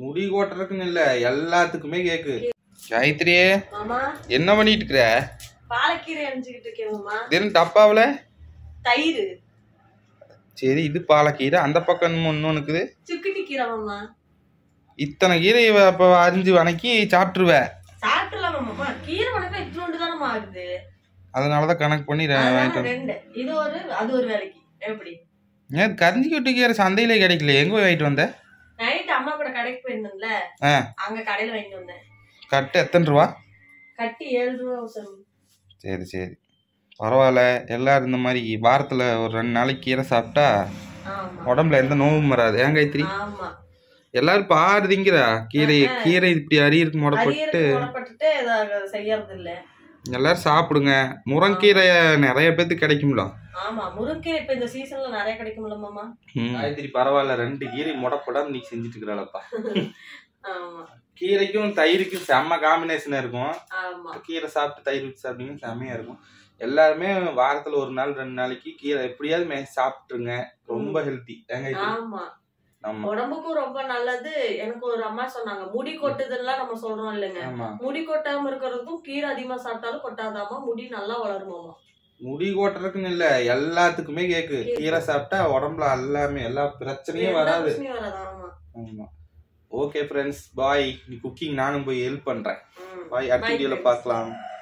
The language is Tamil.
முடி கொட்டுறதுக்குன்னு இல்ல, எல்லாத்துக்குமே கேக்கு. காயத்ரி, மாமா என்ன பண்ணிட்டு இருக்கற? பாலக்கீரை அரிஞ்சிட்டு இருக்கேன் மாமா. இது டப்பாவுல தயிர். சரி, இது பாலக்கீரை. அந்த பக்கம் இன்னொன்னு இருக்குது, சுக்கிட்டி கீரை மாமா. இத்தனை கீரை அப்ப அரிஞ்சு வணக்கி சாப்பிட்டுருவ. சாப்பிடலாம் மாமா. கீரை வணக்கம் இட்லோண்டு தானே ஆகுது. அதனாலதான் கணக்கு பண்ணி ரெண்டு. இது ஒரு அது ஒரு வேலைக்கு எப்படி? ஏன் கரிஞ்சி கொட்டி கீரை சந்தையிலே கிடைக்கல? எங்க போய் வாங்கிட்டு வந்த? நைட் அம்மா கூட கடைக்கு போயிருந்தேன்ல, அங்க கடையில வாங்கிட்டு வந்தேன். கட்டு எத்தனை ரூபா? கட்டி 7 ரூபா. சரி சரி, பரவாயில்ல. எல்லாரும் இந்த மாதிரி வாரத்துல ஒரு 2 நாளைக்கு கீரை சாப்பிட்டா உடம்புல எந்த நோவும் வராது. ஏன் காயத்ரி? எல்லாரும் பாருதிங்கிறா கீரை இப்படி அரியருக்கு முடப்பட்டு செய்யறது இல்ல. எல்லாரும் சாப்பிடுங்க. முருங்கீரை நிறைய பேருக்கு கிடைக்கும்ல. ஆமா, முருங்கீரை இப்ப இந்த சீசன்ல நிறைய கிடைக்கும்ல மாமா. காயத்ரி பரவாயில்ல, 2 கீரை முடப்படாம நீ செஞ்சுட்டு இருக்கிறாளப்பா. ஆமா, கீரைக்கும் தயிருக்கும் செம்ம காம்பினேஷனா இருக்கும். கீரை சாப்பிட்டு தயிர் வச்சு சாப்பிட்டீங்கன்னா செம்மையா இருக்கும். எல்லாருமே வாரத்துல 1 நாள் 2 நாளைக்கு கீரை எப்படியாவது சாப்பிட்டுருங்க. ரொம்ப ஹெல்த்தி. ஆமா, உடம்புக்கும் ரொம்ப நல்லது. எனக்கு ஒரு அம்மா சொன்னாங்க, முடி கொட்டுதெல்லாம் நம்ம சொல்றோம் இல்லைங்க, முடி கொட்டாம இருக்கிறதுக்கும் கீரை அதிகமா சாப்பிட்டாலும் கொட்டாதாமா, முடி நல்லா வளருமாமா. முடி கொட்டுறதுக்குன்னு இல்ல, எல்லாத்துக்குமே கேக்கு. கீரை சாப்பிட்டா உடம்புல எல்லாமே எல்லா பிரச்சனையும் வராது. ஆமா. Okay friends, bye. நீ குக்கிங் நானும் போய் ஹெல்ப் பண்றேன். பாய். அடுத்த வீடியோல பார்க்கலாம்.